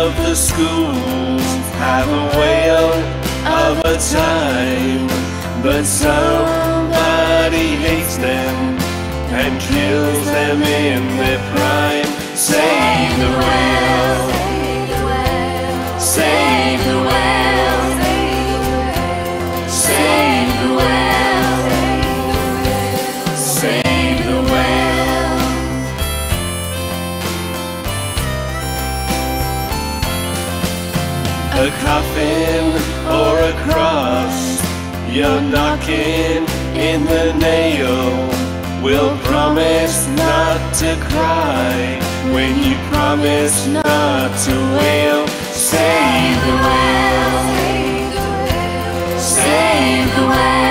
of the schools have a whale of a time, but somebody hates them and kills them in their prime. Save the whale, save the whale, save the whale, save the whale. A coffin or a cross, you're knocking in the nail, will promise not to cry when you promise not to wail. Save the whale, save the whale.